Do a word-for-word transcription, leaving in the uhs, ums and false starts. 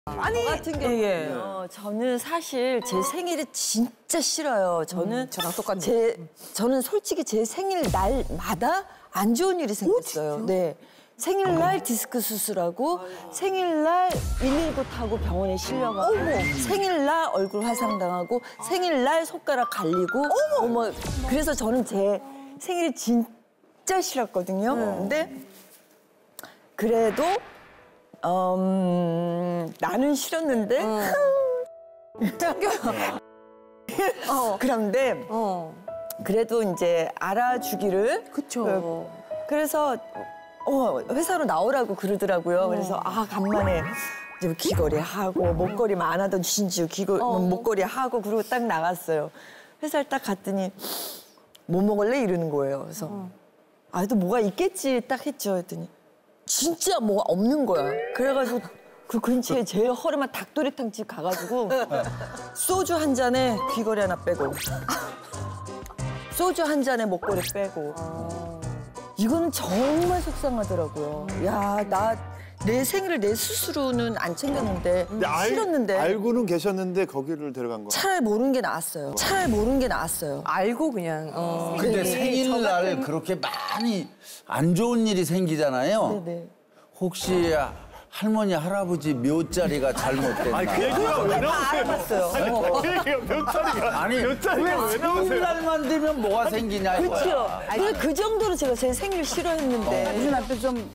아니, 같은 경우는요. 저는 사실 제 생일이 진짜 싫어요. 저는 음, 저랑 똑같네. 제 저는 솔직히 제 생일 날마다 안 좋은 일이 생겼어요. 오, 네. 생일날 디스크 수술하고 생일날 일일구 타고 병원에 실려가고 생일날 얼굴 화상당하고 생일날 손가락 갈리고 어머. 그래서 저는 제 생일이 진짜 싫었거든요. 근데 그래도 음, 나는 싫었는데 어. 그런데 어. 그래도 이제 알아주기를 그쵸. 그, 그래서 어, 회사로 나오라고 그러더라고요. 그래서 아 간만에 이제 귀걸이 하고 목걸이만 안 하던 진주 귀걸 어. 목걸이 하고 그러고 딱 나갔어요. 회사를 딱 갔더니 뭐 먹을래 이러는 거예요. 그래서 아 또 뭐가 있겠지 딱 했죠. 했더니 진짜 뭐가 없는 거야. 그래가지고 그 근처에 제일 허름한 닭도리탕 집 가가지고 소주 한 잔에 귀걸이 하나 빼고 소주 한 잔에 목걸이 빼고 이거는 정말 속상하더라고요. 야, 나 내 생일을 내 스스로는 안 챙겼는데 알, 싫었는데 알고는 계셨는데 거기를 데려간 거. 차라리 모르는 게 나았어요. 차라리 모르는 게 나았어요. 알고 그냥. 어. 근데 네, 생일날 저 같은- 그렇게 많이 안 좋은 일이 생기잖아요. 네네. 혹시 할머니, 할아버지 묘자리가 잘못됐나? 아니 그 얘기가 왜 나오세요? 알았어요. 그 얘기가 몇 자리가 아니, 몇 자리가 왜 나오세요? 생일날만 되면 뭐가 생기냐 이거야. 그렇죠. 근데 그 정도로 제가 제 생일 싫어했는데. 우리 남편 좀